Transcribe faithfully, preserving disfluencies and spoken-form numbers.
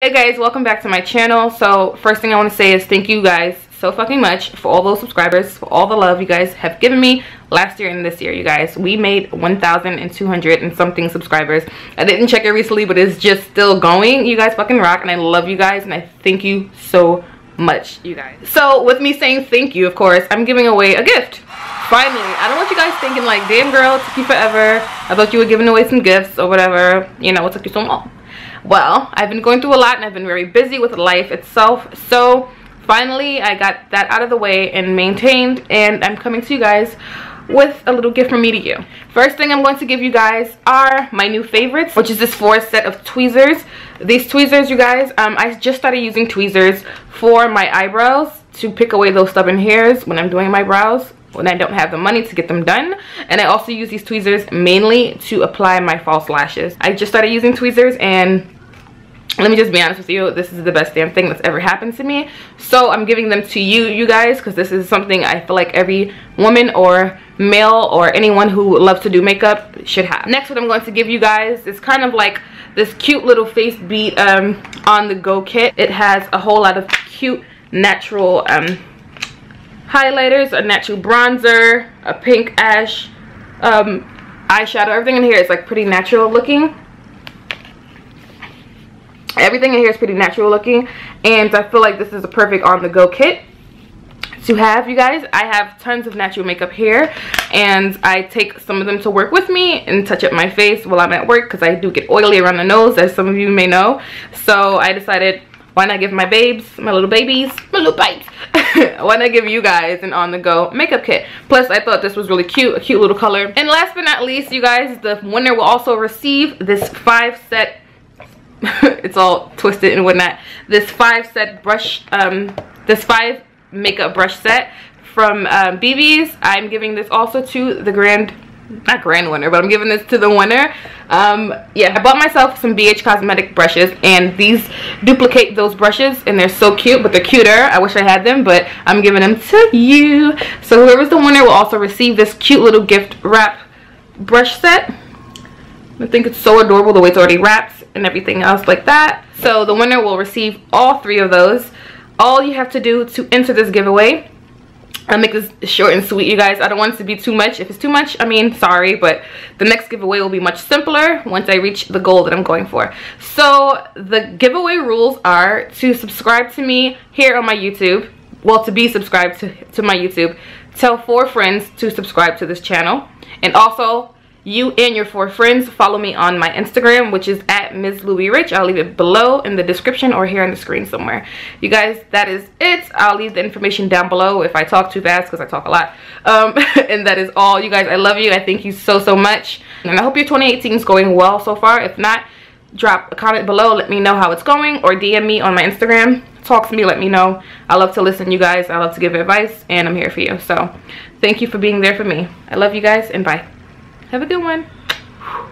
Hey guys, welcome back to my channel. So first thing I want to say is thank you guys so fucking much for all those subscribers, for all the love you guys have given me last year and this year. You guys, we made one thousand two hundred and something subscribers. I didn't check it recently, but it's just still going. You guys fucking rock, and I love you guys, and I thank you so much, you guys. So with me saying thank you, of course, I'm giving away a gift. Finally, I don't want you guys thinking like, damn girl, it took you forever. I thought you were giving away some gifts or whatever. You know, it took you so long. Well, I've been going through a lot and I've been very busy with life itself. So finally, I got that out of the way and maintained, and I'm coming to you guys with a little gift from me to you. First thing I'm going to give you guys are my new favorites, which is this four set of tweezers. These tweezers, you guys, um, I just started using tweezers for my eyebrows to pick away those stubborn hairs when I'm doing my brows, when I don't have the money to get them done. And I also use these tweezers mainly to apply my false lashes. I just started using tweezers, and let me just be honest with you, this is the best damn thing that's ever happened to me. So I'm giving them to you, you guys, because this is something I feel like every woman or male or anyone who loves to do makeup should have. Next, what I'm going to give you guys is kind of like this cute little face beat um, on the go kit. It has a whole lot of cute natural um, highlighters, a natural bronzer, a pink ash um, eyeshadow. Everything in here is like pretty natural looking. Everything in here is pretty natural looking, and I feel like this is a perfect on-the-go kit to have, you guys. I have tons of natural makeup here, and I take some of them to work with me and touch up my face while I'm at work, because I do get oily around the nose, as some of you may know. So I decided, why not give my babes, my little babies, my little bites, why not give you guys an on-the-go makeup kit? Plus, I thought this was really cute, a cute little color. And last but not least, you guys, the winner will also receive this five set it's all twisted and whatnot, this five set brush um this five makeup brush set from um, B B's. I'm giving this also to the grand not grand winner, but I'm giving this to the winner. Um yeah, I bought myself some B H cosmetic brushes, and these duplicate those brushes, and they're so cute, but they're cuter. I wish I had them, but I'm giving them to you. So whoever's the winner will also receive this cute little gift wrap brush set. I think it's so adorable the way it's already wrapped and everything else like that. So the winner will receive all three of those. All you have to do to enter this giveaway, I'll make this short and sweet, you guys. I don't want it to be too much. If it's too much, I mean, sorry, but the next giveaway will be much simpler once I reach the goal that I'm going for. So the giveaway rules are to subscribe to me here on my YouTube. Well, to be subscribed to, to my YouTube. Tell four friends to subscribe to this channel. And also, you and your four friends follow me on my Instagram, which is at Miz Louie Rich. I'll leave it below in the description or here on the screen somewhere. You guys, that is it. I'll leave the information down below if I talk too fast, because I talk a lot. Um, and that is all. You guys, I love you. I thank you so, so much. And I hope your twenty eighteen is going well so far. If not, drop a comment below. Let me know how it's going, or D M me on my Instagram. Talk to me. Let me know. I love to listen, you guys. I love to give advice, and I'm here for you. So thank you for being there for me. I love you guys, and bye. Have a good one.